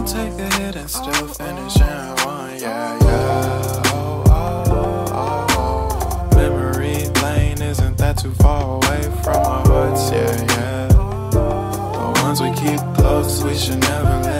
take a hit and still finish in one, yeah, yeah. Oh, oh, oh, oh. Memory lane, isn't that too far away from our hearts, yeah, yeah. The ones we keep close, we should never let